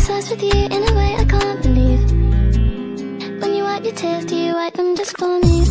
obsessed with you in a way I can't believe. When you wipe your tears, do you wipe them just for me?